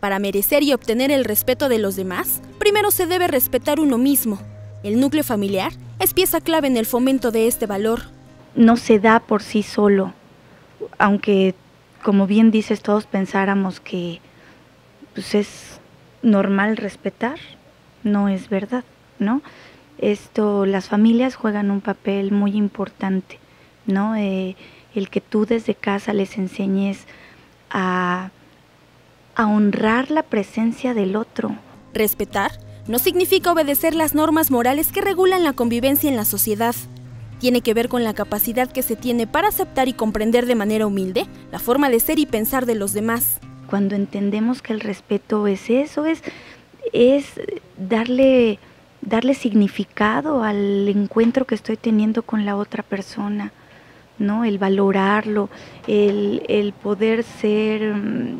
Para merecer y obtener el respeto de los demás, primero se debe respetar uno mismo. El núcleo familiar es pieza clave en el fomento de este valor. No se da por sí solo, aunque, como bien dices, todos pensáramos que pues, es normal respetar, no es verdad, ¿no? Las familias juegan un papel muy importante, ¿no? El que tú desde casa les enseñes a honrar la presencia del otro. Respetar no significa obedecer las normas morales que regulan la convivencia en la sociedad. Tiene que ver con la capacidad que se tiene para aceptar y comprender de manera humilde la forma de ser y pensar de los demás. Cuando entendemos que el respeto es eso, es darle significado al encuentro que estoy teniendo con la otra persona, ¿no? El valorarlo, el poder ser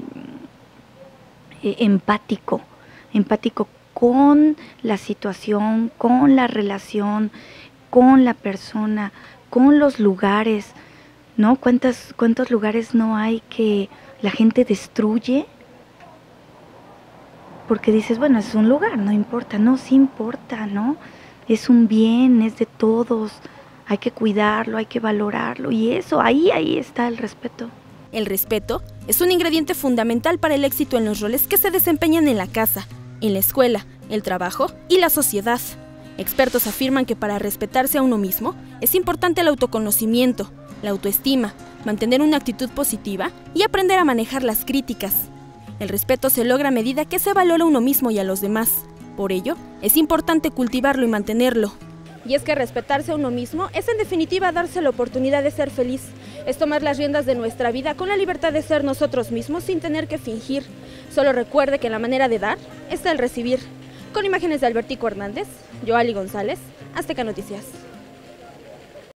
empático con la situación, con la relación, con la persona, con los lugares, ¿no? ¿Cuántos lugares no hay que la gente destruye? Porque dices, bueno, es un lugar, no importa. No, sí importa, ¿no? Es un bien, es de todos, hay que cuidarlo, hay que valorarlo, y eso, ahí está el respeto. El respeto es un ingrediente fundamental para el éxito en los roles que se desempeñan en la casa, en la escuela, el trabajo y la sociedad. Expertos afirman que para respetarse a uno mismo es importante el autoconocimiento, la autoestima, mantener una actitud positiva y aprender a manejar las críticas. El respeto se logra a medida que se valora a uno mismo y a los demás. Por ello, es importante cultivarlo y mantenerlo. Y es que respetarse a uno mismo es en definitiva darse la oportunidad de ser feliz. Es tomar las riendas de nuestra vida con la libertad de ser nosotros mismos sin tener que fingir. Solo recuerde que la manera de dar está el recibir. Con imágenes de Albertico Hernández, Yoali González, Azteca Noticias.